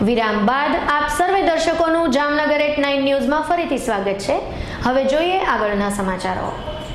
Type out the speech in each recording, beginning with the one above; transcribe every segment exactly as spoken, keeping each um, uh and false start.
વિરામ બાદ આપ સર્વે દર્શકોનું જામનગર એટ નાઇન ન્યૂઝમાં ફરીથી સ્વાગત છે। હવે જોઈએ આગળના સમાચારો।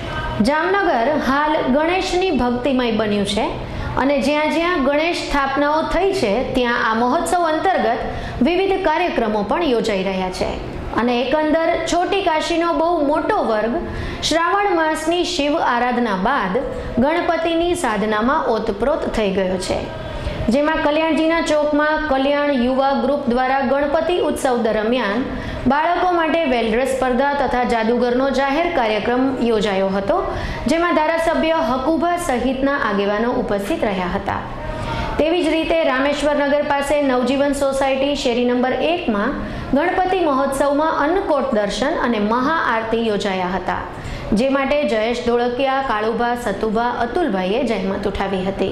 જામનગર હાલ ગણેશની ભક્તિમય બન્યું છે અને જ્યાં જ્યાં ગણેશ સ્થાપનાઓ થઈ છે ત્યાં આ મહોત્સવ અંતર્ગત વિવિધ કાર્યક્રમો પણ યોજાઈ રહ્યા છે અને એકંદર છોટી કાશીનો બહુ મોટો વર્ગ શ્રાવણ માસની શિવ આરાધના બાદ ગણપતિની સાધનામાં ઓતપ્રોત થઈ ગયો છે, જેમાં કલ્યાણજીના ચોકમાં કલ્યાણ યુવા ગ્રુપ દ્વારા ગણપતિ ઉત્સવ દરમિયાન બાળકો માટે વેલડ્રેસ સ્પર્ધા તથા જાદુગરનો જાહેર કાર્યક્રમ યોજાયો હતો, જેમાં ધારાસભ્ય હકુભા સહિતના આગેવાનો ઉપસ્થિત રહ્યા હતા। તેવી જ રીતે રામેશ્વર નગર પાસે નવજીવન સોસાયટી શેરી નંબર એકમાં ગણપતિ મહોત્સવમાં અન્નકોટ દર્શન અને મહાઆરતી યોજાયા હતા, જે માટે જયેશ ધોળકિયા, કાળુભા, સતુભા, અતુલભાઈએ જહેમત ઉઠાવી હતી।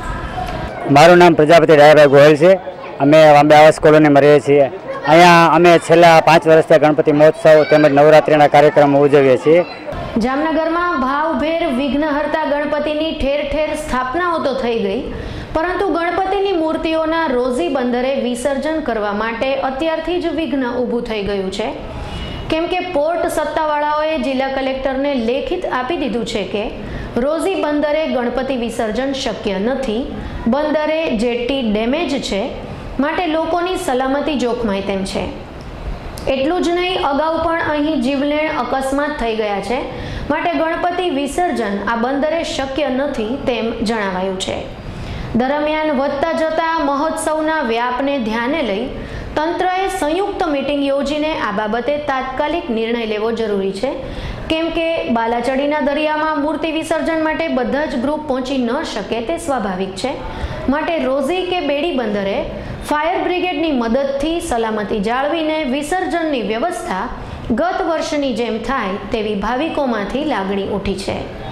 મારું નામ પ્રજાપતિ રાયભાઈ ગોહિલ છે। અમે વાંબે આવાસ કોલોનીમાં રહીએ છીએ। અહીંયા અમે છેલ્લા પાંચ વર્ષથી ગણપતિ મહોત્સવ તેમજ નવરાત્રિના કાર્યક્રમો ઉજવીએ છીએ। જામનગરમાં ભાવભેર વિઘ્નહર્તા ગણપતિની ઠેર ઠેર સ્થાપનાઓ તો થઈ ગઈ, પરંતુ ગણપતિની મૂર્તિઓના રોઝી બંદરે વિસર્જન કરવા માટે અત્યારથી જ વિઘ્ન ઊભું થઈ ગયું છે, કેમ કે પોર્ટ સત્તાવાળાઓએ જિલ્લા કલેક્ટરને લેખિત આપી દીધું છે કે રોઝી બંદરે ગણપતિ વિસર્જન શક્ય નથી, બંદરે જેટી ડેમેજ છે, માટે લોકોની સલામતી જોખમાય તેમ છે। એટલું જ નહીં, અગાઉ પણ અહીં જીવલેણ અકસ્માત થઈ ગયા છે, માટે ગણપતિ વિસર્જન આ બંદરે શક્ય નથી તેમ જણાવાયું છે। દરમિયાન વધતા જતા મહોત્સવના વ્યાપને ધ્યાને લઈ તંત્રએ સંયુક્ત મીટિંગ યોજીને આ બાબતે તાત્કાલિક નિર્ણય લેવો જરૂરી છે, કેમ કે બાલાચડીના દરિયામાં મૂર્તિ વિસર્જન માટે બધા જ ગ્રુપ પહોંચી ન શકે તે સ્વાભાવિક છે, માટે રોઝી કે બેડી બંદરે ફાયર બ્રિગેડની મદદથી સલામતી જાળવીને વિસર્જનની વ્યવસ્થા ગત વર્ષની જેમ થાય તેવી ભાવિકોમાંથી લાગણી ઉઠી છે।